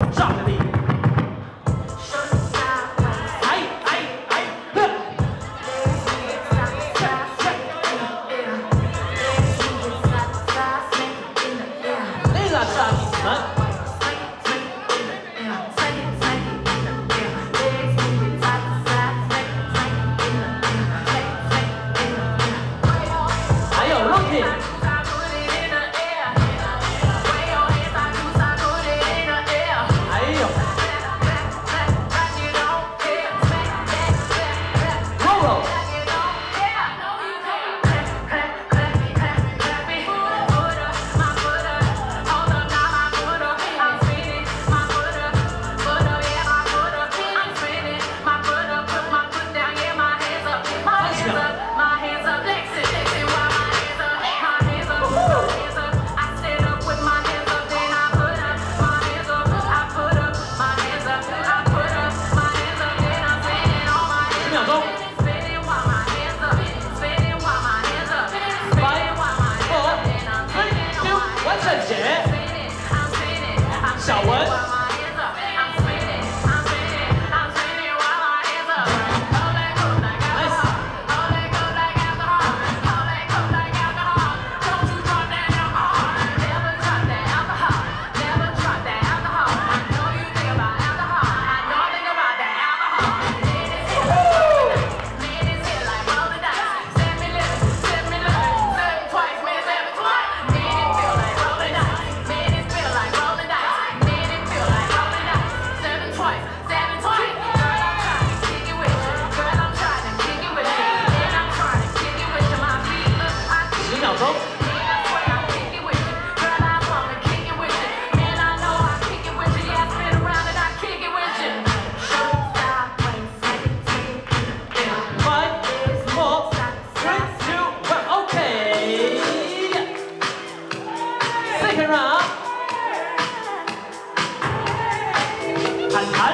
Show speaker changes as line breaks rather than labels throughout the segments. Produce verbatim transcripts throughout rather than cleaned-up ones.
抓着你。 小文。 韩寒。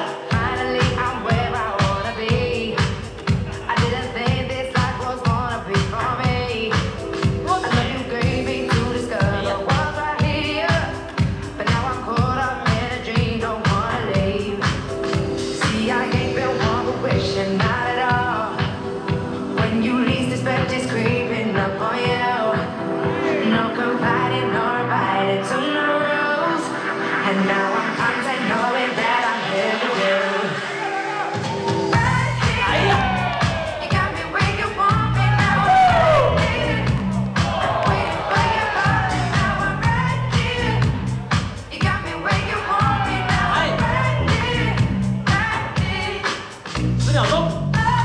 And now I'm content knowing that I'm here with you. Right here, you got me where you want me now. I'm ready. Waiting for your call and now I'm ready. You got me where you want me now. I'm ready, ready.
十秒钟。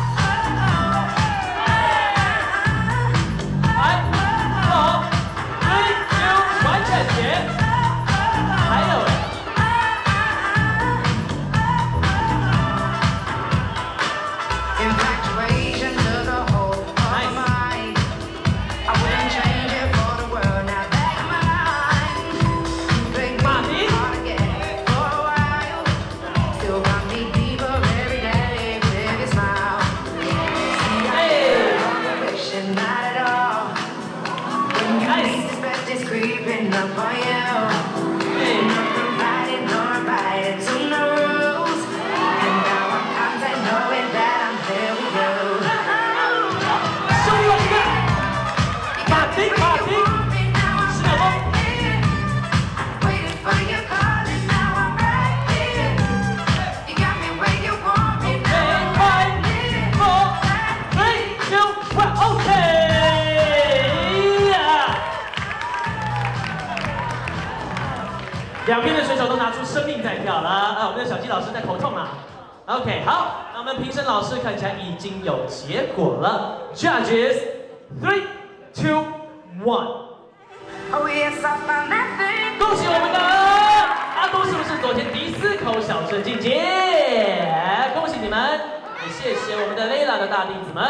Creeping up on you, hey. Not providing nor abiding to no rules, and now I'm content knowing that I'm there with you.
So what's that? Party, party.
Waiting for your call and now I'm ready. You got me where you want me now.
Five, four, three, two, one, okay. 两边的选手都拿出生命在跳了啊！我们的小鸡老师在头痛啊。OK， 好，那我们评审老师看起来已经有结果了。Judges, three, two, one。恭喜我们的阿东，是不是昨天第四口小吃进阶？恭喜你们，也谢谢我们的 Layla 的大弟子们。